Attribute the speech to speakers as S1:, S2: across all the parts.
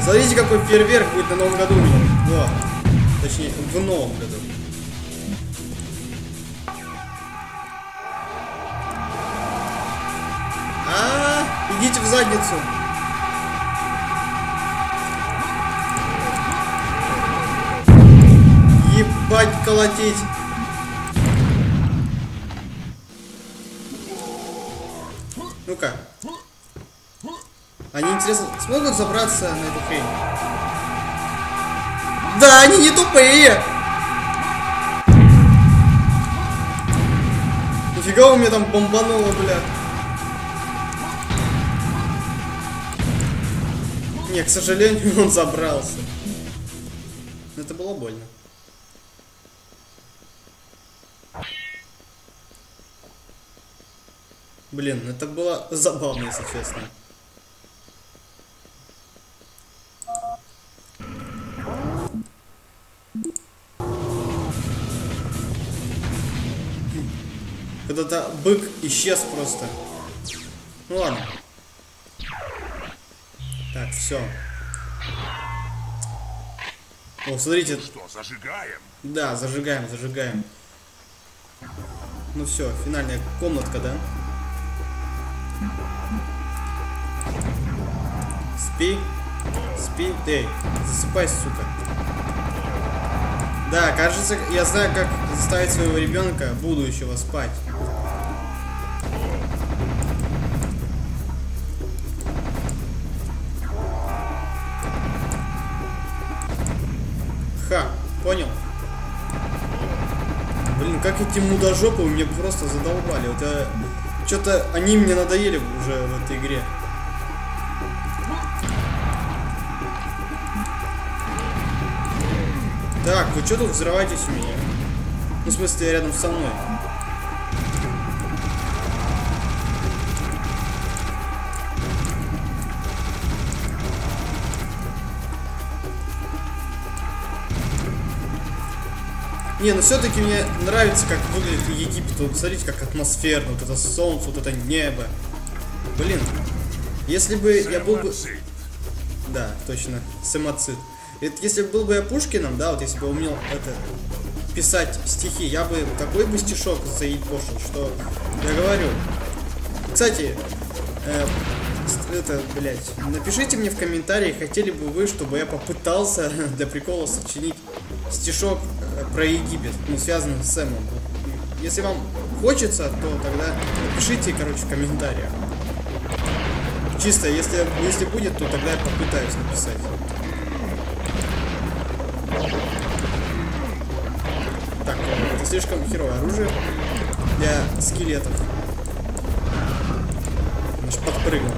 S1: Смотрите, какой фейерверк будет на Новом году у меня. Вот. Точнее, в Новом году. Идите в задницу. Ебать колотить. Ну-ка. Они, интересно, смогут забраться на эту хрень? Да, они не тупые! Нифига у меня там бомбануло, бля. Не, к сожалению, он забрался. Это было больно. Блин, это было забавно, если честно. Когда-то бык исчез просто. Ну ладно. Так, все. О, смотрите.
S2: Что, зажигаем?
S1: Да, зажигаем, зажигаем. Ну все, финальная комнатка, да? Спи. Спи. Эй, засыпай, сука. Да, кажется, я знаю, как заставить своего ребенка будущего спать. Ха, понял? Блин, как эти мудожопы меня просто задолбали. Вот что-то они мне надоели уже в этой игре. Так, вы что тут взрываетесь у меня? Ну, в смысле, рядом со мной. Не, ну все-таки мне нравится, как выглядит Египет. Вот смотрите, как атмосферно, вот это солнце, вот это небо. Блин, если бы я был бы... Да, точно, самоцит. Если был бы я Пушкиным, да, вот если бы умел это писать стихи, я бы такой бы стишок заебошил, что я говорю. Кстати, блять, напишите мне в комментариях, хотели бы вы, чтобы я попытался для прикола сочинить стишок про Египет, ну, связанный с Сэмом. Если вам хочется, то тогда напишите, короче, в комментариях. Чисто, если будет, то тогда я попытаюсь написать. Так, это слишком херовое оружие для скелетов. Аж подпрыгнул.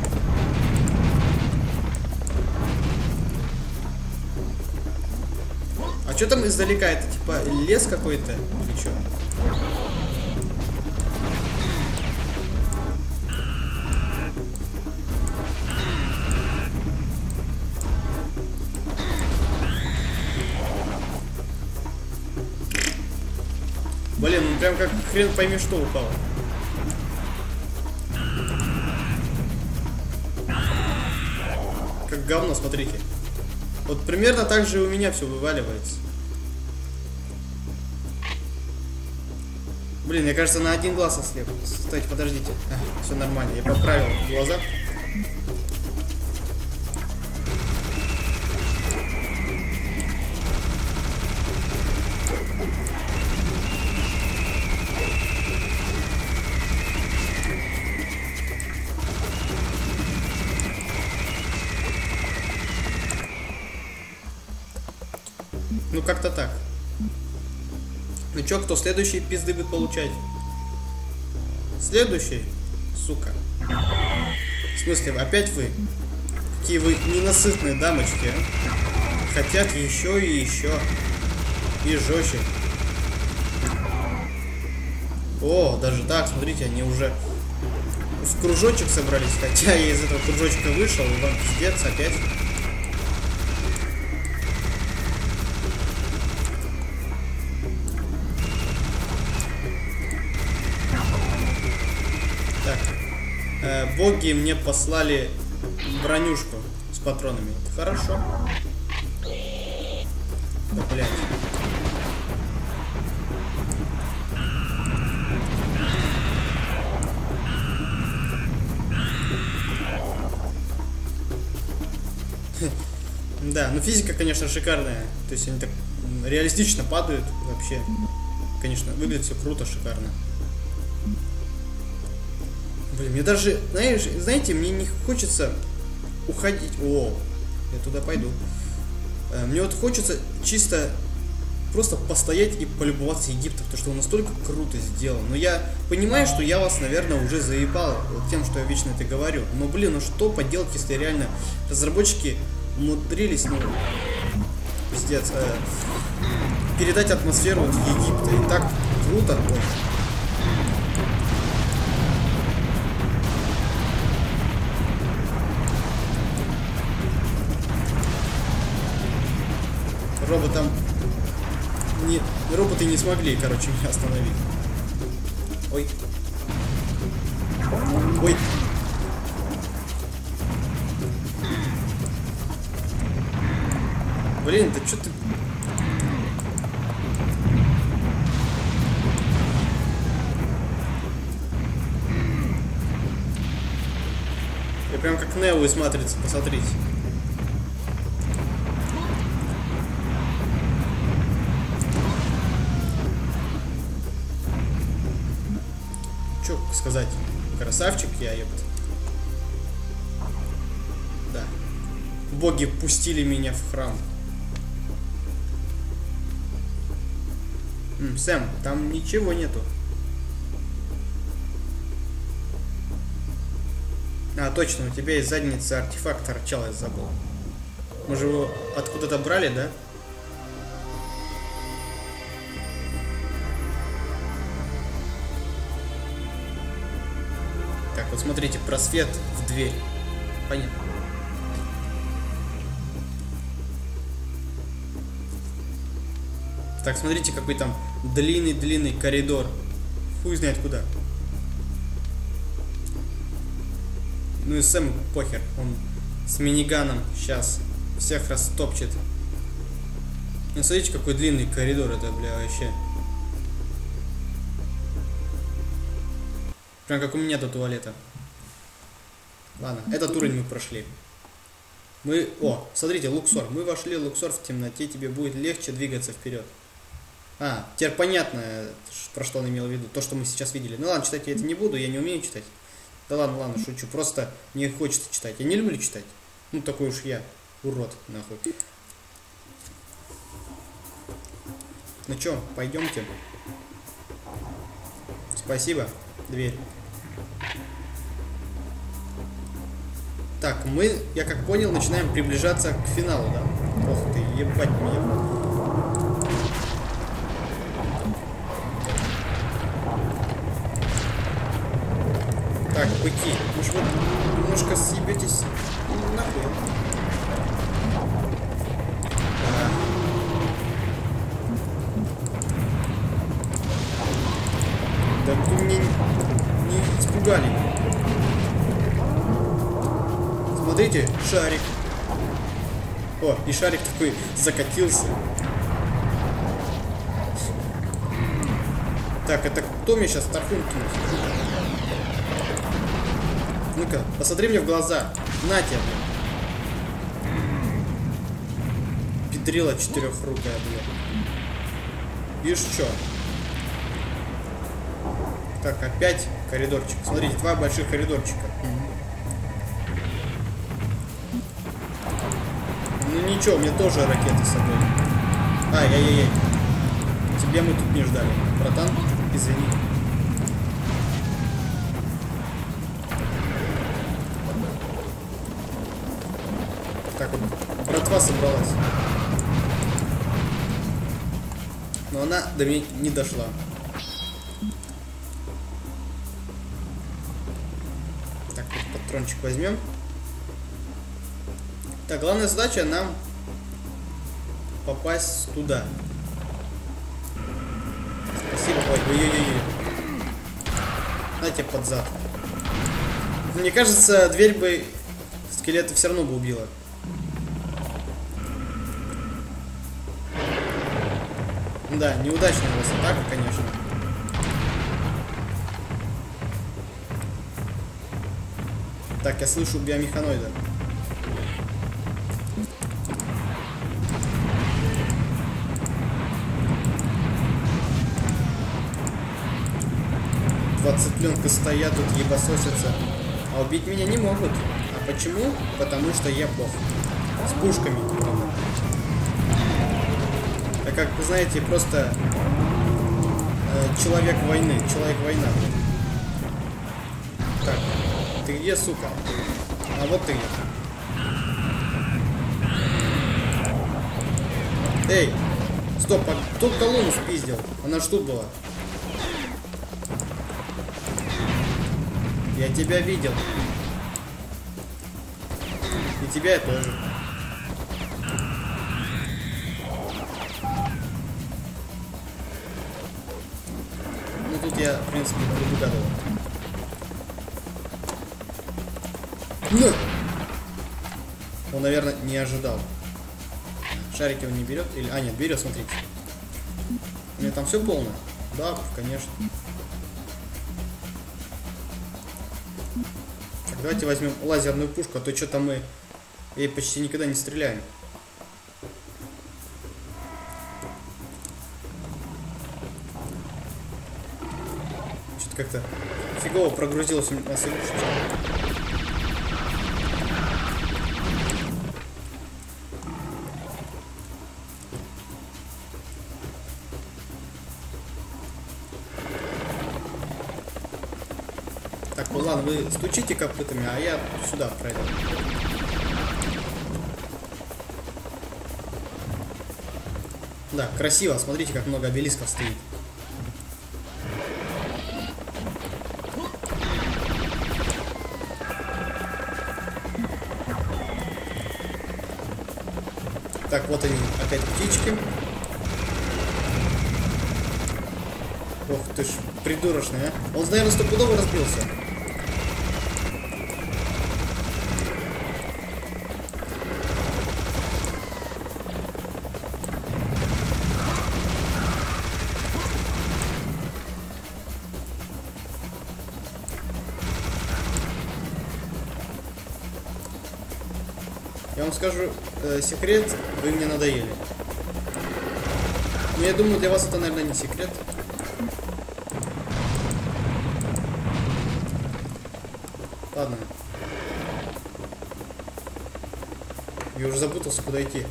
S1: А что там издалека? Это типа лес какой-то? Или что? Блин, ну прям как хрен пойми, что упало. Как говно, смотрите. Вот примерно так же у меня все вываливается. Блин, мне кажется, на один глаз ослеп. Кстати, подождите. Все нормально, я поправил глаза. Ну, как-то так. Ну чё, кто следующий пизды будет получать? Следующий? Сука. В смысле, опять вы? Какие вы ненасытные дамочки, а? Хотят еще и еще. И жестче. О, даже так, смотрите, они уже в кружочек собрались. Хотя я из этого кружочка вышел, и вам пиздец опять. Боги мне послали бронюшку. патронами. Хорошо. Да, блядь. Да, ну физика, конечно, шикарная. То есть они так реалистично падают вообще. Конечно, выглядит все круто, шикарно. Блин, мне даже, знаете, мне не хочется уходить. О, я туда пойду. Мне вот хочется чисто просто постоять и полюбоваться Египтом, потому что он настолько круто сделан. Но я понимаю, что я вас, наверное, уже заебал вот тем, что я вечно это говорю. Но, блин, ну что поделать, если реально разработчики умудрились, ну, пиздец, передать атмосферу вот Египта. И так круто. Ой. Роботы не смогли, короче, меня остановить. Ой. Ой. Блин, да что ты... Я прям как Нео из Матрицы, посмотрите. Чё сказать? Красавчик я, ёпт. Да. Боги пустили меня в храм. Сэм, там ничего нету. А, точно, у тебя из задницы артефакт торчал, я забыл. Мы же его откуда-то брали, да? Так, вот смотрите, просвет в дверь. Понятно. Так, смотрите, какой там длинный-длинный коридор. Хуй знает куда. Ну и Сэм похер. Он с миниганом сейчас всех растопчет. Ну смотрите, какой длинный коридор это, бля, вообще. Прям как у меня до туалета. Ладно, этот уровень мы прошли. Мы... О, смотрите, Луксор. Мы вошли, Луксор, в темноте тебе будет легче двигаться вперед. А, теперь понятно, про что он имел в виду. То, что мы сейчас видели. Ну ладно, читать я это не буду, я не умею читать. Да ладно, шучу. Просто не хочется читать. Я не люблю читать. Ну, такой уж я. Урод, нахуй. Ну чё, пойдемте. Спасибо. Дверь. Так, мы, я как понял, начинаем приближаться к финалу, да? Ох ты, ебать меня. Так, быки, вы ж вот немножко съебетесь нахуй. Да вы мне не испугали. Смотрите, шарик. О, и шарик такой закатился. Так, это кто мне сейчас тархун кинул? Ну-ка, посмотри мне в глаза. На тебе, блин. Педрила четырехрукая, блин. Видишь, что? Так, опять коридорчик. Смотрите, два больших коридорчика. Ну ничего, мне тоже ракеты с собой. Ай-яй-яй. Тебя мы тут не ждали. Братан, извини. Так вот, братва собралась. Но она до меня не дошла. Так, вот патрончик возьмем. Так, главная задача нам попасть туда. Спасибо, ой-ой-ой. На тебе под зад. Мне кажется, дверь бы скелеты все равно бы убила. Да, неудачная у вас атака, конечно. Так, я слышу биомеханоида. Два цыпленка стоят тут, ебасосятся. А убить меня не могут. А почему? Потому что я плох. С пушками. А как вы знаете, просто человек войны. Человек-война. Так, ты где, сука? А вот ты где. Эй! Стоп, а кто колонну спиздил? Она ж тут была. Я тебя видел. И тебя я тоже. Ну тут я, в принципе, предугадывал. Ну! Он, наверное, не ожидал. Шарики он не берет? Или... А, нет, берет, смотрите. У меня там все полное? Да, конечно. Так, давайте возьмем лазерную пушку, а то что-то мы ей почти никогда не стреляем. Что-то как-то фигово прогрузилось у нас игрушечка. Так, ну ладно, вы стучите копытами, а я сюда пройду. Да, красиво. Смотрите, как много обелисков стоит. Так, вот они, опять птички. Ох ты ж, придурочный, а. Он, наверное, стопудово разбился. Я вам скажу секрет, вы мне надоели. Но я думаю, для вас это, наверное, не секрет. Ладно. Я уже запутался, куда идти.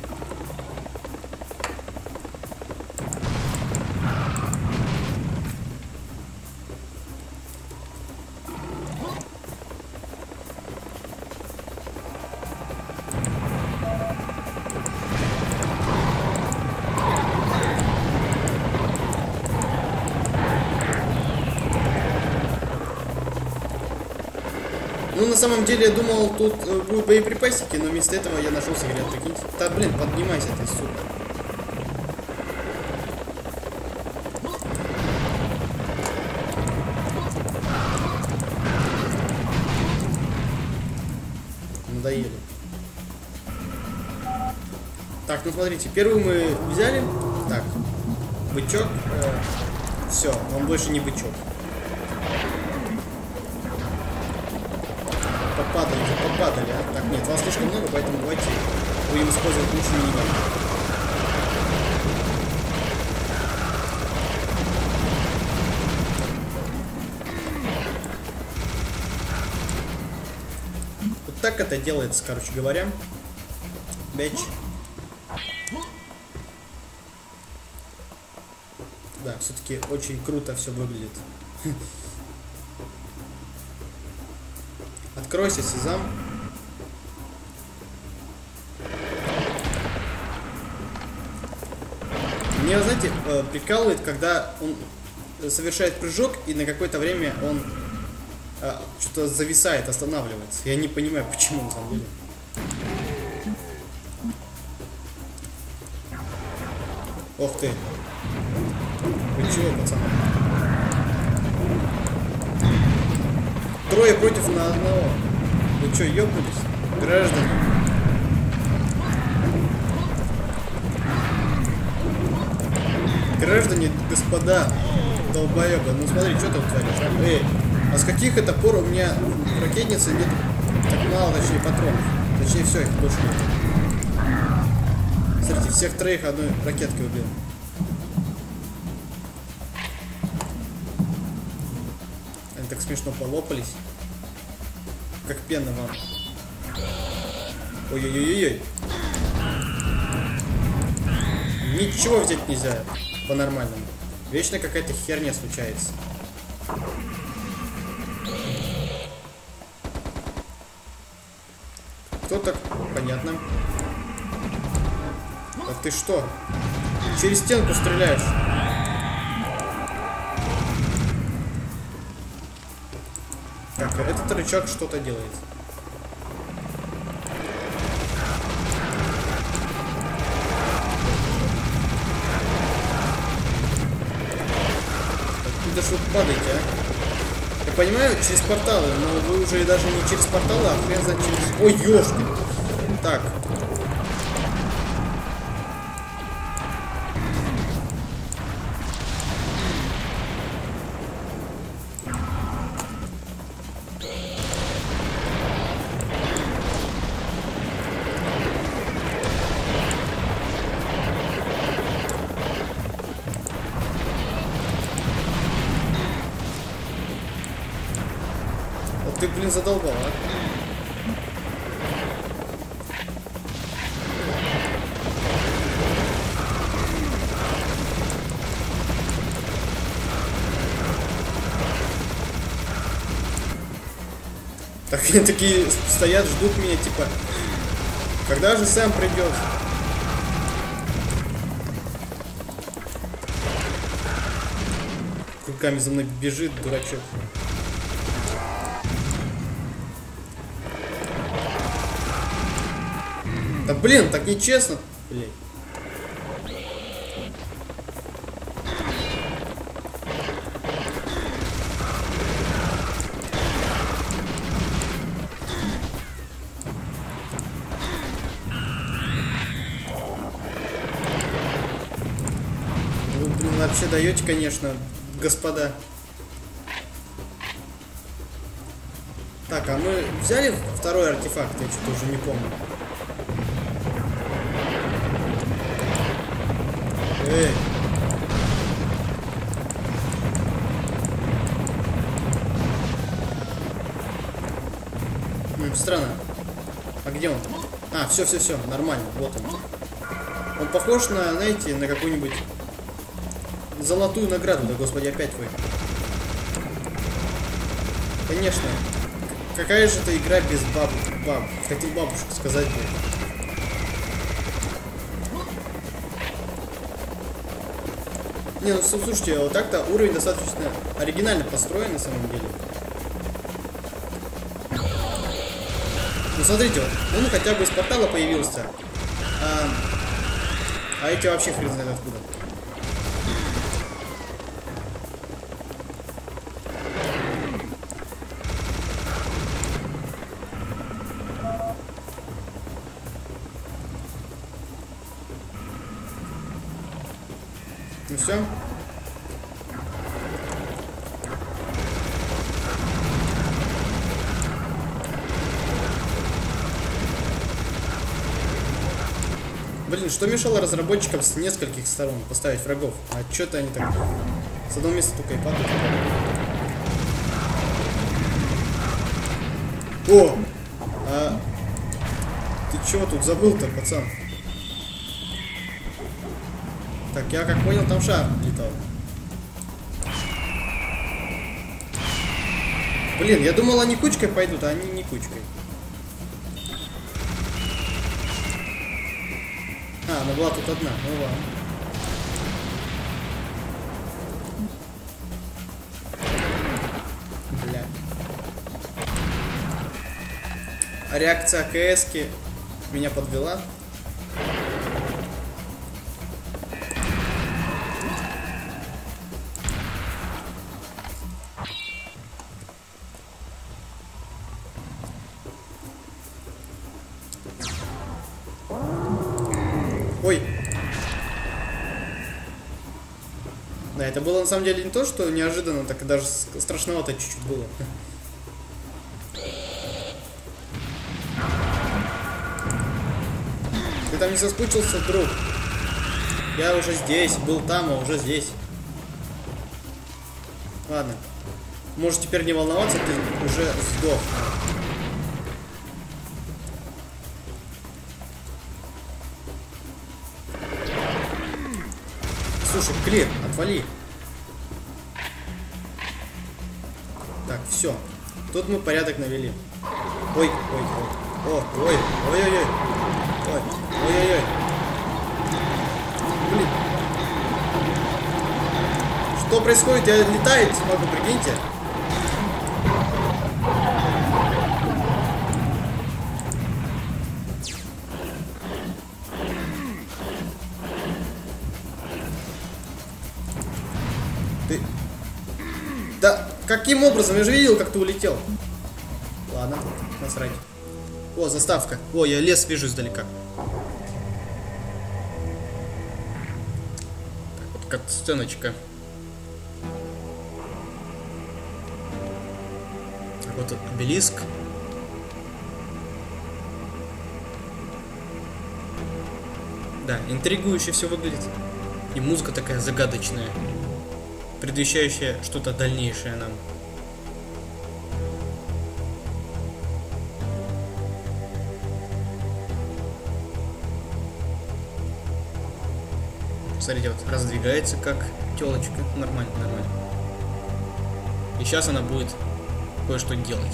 S1: Ну, на самом деле, я думал, тут будут боеприпасики, но вместо этого я нашел секрет. Прикиньте. Да, блин, поднимайся ты, сука. Надоели. Так, ну смотрите, первый мы взяли. Так, бычок. Все, он больше не бычок. Попадали, а? Так, нет, вас слишком много, поэтому давайте будем использовать лучше миниган. Вот так это делается, короче говоря. Бэч. Да, все-таки очень круто все выглядит. Откройся, Сезам. Мне, знаете, прикалывает, когда он совершает прыжок, и на какое-то время он что-то зависает, останавливается. Я не понимаю, почему, на самом деле. Ох ты. Вы чего, пацаны? Трое против на одного. Вы что, ёбнулись, граждане? Граждане, господа, долбоебы, ну смотри, что ты творишь, а? Эй, а с каких это пор у меня в ракетнице нет так мало, точнее, патронов? Точнее, все, их больше нет. Смотрите, всех троих одной ракеткой убил. Они так смешно полопались. Как пена вам. Ой-ой-ой-ой. Ничего взять нельзя по-нормальному. Вечно какая-то херня случается. Кто так? Понятно. А ты что? Через стенку стреляешь? Так, этот рычаг что-то делает. Да что вы падаете, а? Я понимаю, через порталы, но вы уже даже не через порталы, а хрен знает через... Ой, ёшки! Так. Ты, блин, задолбал, а? Так они такие стоят, ждут меня, типа, когда же Сэм придет? Руками за мной бежит, дурачок. Да блин, так нечестно, блин. Вы, блин, вообще даете, конечно, господа. Так, а мы взяли второй артефакт, я что-то уже не помню. Эй. Странно. А где он? А, все, нормально, вот он. Он похож на, знаете, на какую-нибудь золотую награду, да господи, опять вы. Конечно. Какая же это игра без бабушек? Хотел бабушек сказать, блин. Не, ну слушайте, вот так-то уровень достаточно оригинально построен на самом деле. Ну смотрите, вот, он хотя бы из портала появился. А эти вообще хрен знает откуда. Ну все. Блин, что мешало разработчикам с нескольких сторон поставить врагов? А что-то они так с одного места только и падают. О! А ты чего тут забыл-то, пацан? Так, я как понял, там шар летал. Блин, я думал, они кучкой пойдут, а они не кучкой. А, она была тут одна, ну ладно. Бля. А реакция АКС-ки меня подвела. Ой. Да, это было на самом деле не то, что неожиданно, так и даже страшновато чуть-чуть было. Ты там не соскучился, друг? Я уже здесь, был там, а уже здесь. Ладно. Можешь теперь не волноваться, ты уже сдох. Слушай, Клир, отвали. Так, все. Тут мы порядок навели. Ой, ой, ой. О, ой, ой, ой, ой. Ой, ой, ой, ой. Блин. Что происходит? Я летать смогу, прикиньте. Ты... Да, каким образом? Я же видел, как ты улетел. Ладно, насрать. О, заставка. О, я лес вижу издалека. Так, вот как сценочка. Вот тут обелиск. Да, интригующе все выглядит. И музыка такая загадочная, предвещающая что-то дальнейшее нам. Смотрите, вот раздвигается как телочка. Нормально, нормально. И сейчас она будет кое-что делать.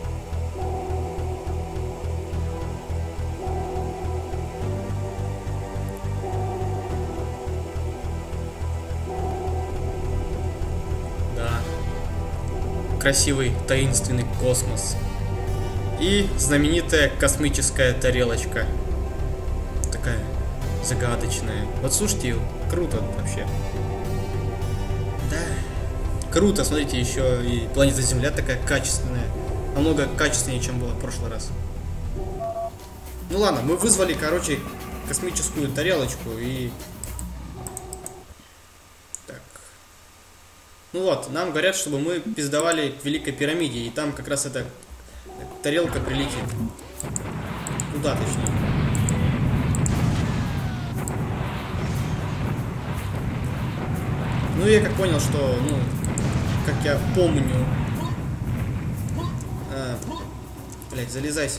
S1: Да. Красивый таинственный космос. И знаменитая космическая тарелочка. Такая загадочная. Вот слушайте, круто вообще. Да. Круто, смотрите, еще и планета Земля такая качественная. Намного качественнее, чем было в прошлый раз. Ну ладно, мы вызвали, короче, космическую тарелочку и... Так. Ну вот, нам говорят, чтобы мы пиздовали к Великой Пирамиде. И там как раз эта тарелка прилетит. Туда, точнее. Ну, я как понял, что, ну, как я помню... блять, залезайся.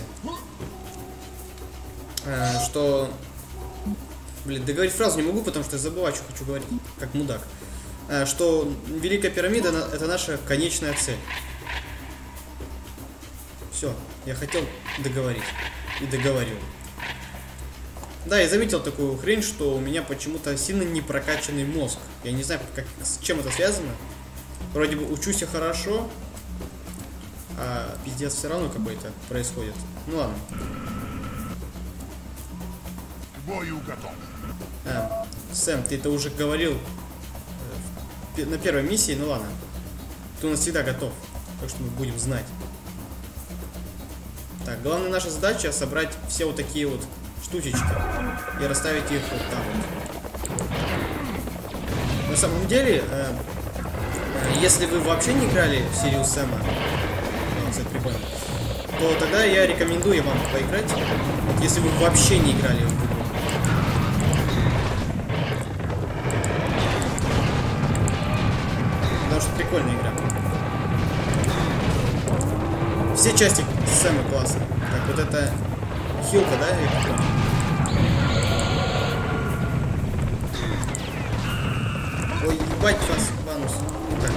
S1: Что... Блин, договорить фразу не могу, потому что я забываю, что хочу говорить, как мудак. Что Великая Пирамида — это наша конечная цель. Все, я хотел договорить. И договорил. Да, я заметил такую хрень, что у меня почему-то сильно не прокачанный мозг. Я не знаю, с чем это связано. Вроде бы учусь я хорошо, а пиздец все равно какой-то происходит. Ну ладно.
S2: К бою готов.
S1: Сэм, ты это уже говорил на первой миссии, ну ладно. Ты у нас всегда готов, так что мы будем знать. Так, главная наша задача — собрать все вот такие вот штучечки и расставить их вот там вот. На самом деле, если вы вообще не играли в серию Сэма, кстати, прикольно, то тогда я рекомендую вам поиграть, вот, если вы вообще не играли в игру. Потому что прикольная игра. Все части Сэма классные. Так, вот это хилка, да? Ой, ебать вас, Банус. Так.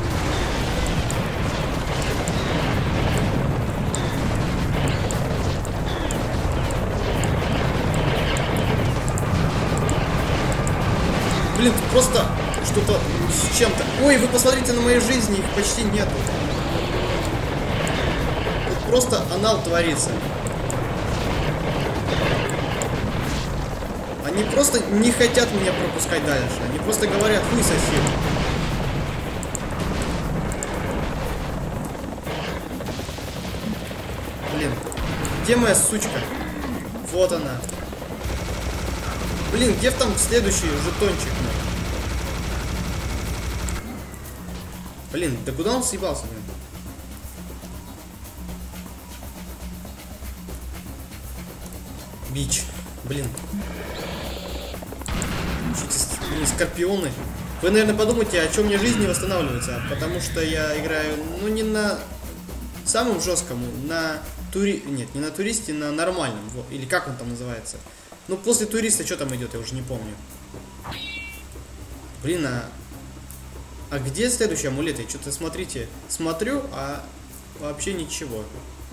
S1: Блин, тут просто что-то с чем-то. Ой, вы посмотрите на моей жизни, их почти нету. Тут просто анал творится. Они просто не хотят меня пропускать дальше. Они просто говорят: хуй соси. Блин, где моя сучка? Вот она. Блин, где там следующий жетончик? Блин, да куда он съебался, блин? Бич. Блин. Блин, скорпионы. Вы, наверное, подумаете, о чем мне жизнь не восстанавливается. Потому что я играю, ну, не на самом жестком, на Нет, не на туристе, на нормальном. Вот. Или как он там называется. Ну, после туриста что там идет, я уже не помню. Блин, а где следующий амулет? Я что-то, смотрите, смотрю, а вообще ничего.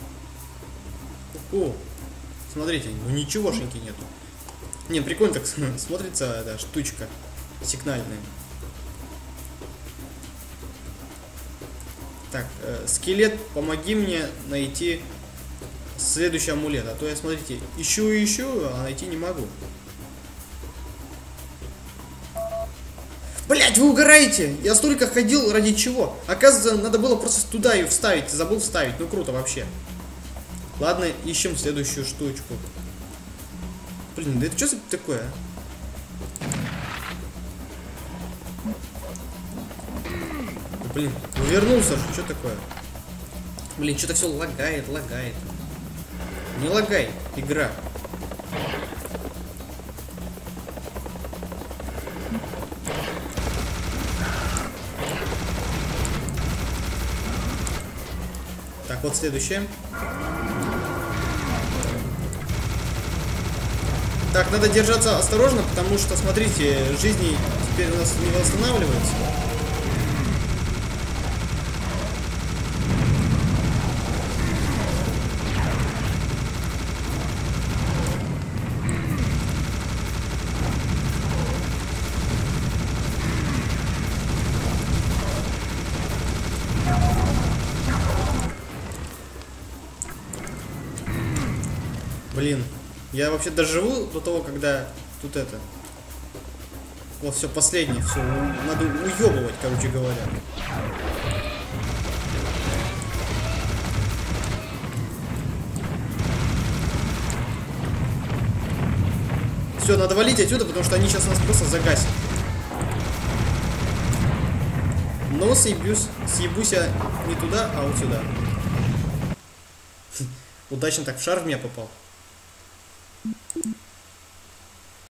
S1: О, смотрите, ну ничегошеньки нету. Не, прикольно так смотрится эта штучка сигнальная. Так, скелет, помоги мне найти следующий амулет. А то я, смотрите, ищу и ищу, а найти не могу. Блять, вы угораете! Я столько ходил ради чего? Оказывается, надо было просто туда ее вставить. Забыл вставить. Ну круто вообще. Ладно, ищем следующую штучку. Блин, да это что за такое, а? Блин, вернулся же, что такое? Блин, что-то все лагает. Не лагай, игра. Так, вот следующее. Так, надо держаться осторожно, потому что, смотрите, жизни теперь у нас не восстанавливается. Блин, я вообще доживу до того, когда тут это... Вот, все, последнее, все, надо уебывать, короче говоря. Все, надо валить отсюда, потому что они сейчас нас просто загасят. Но съебусь я не туда, а вот сюда. Удачно так в шар в меня попал.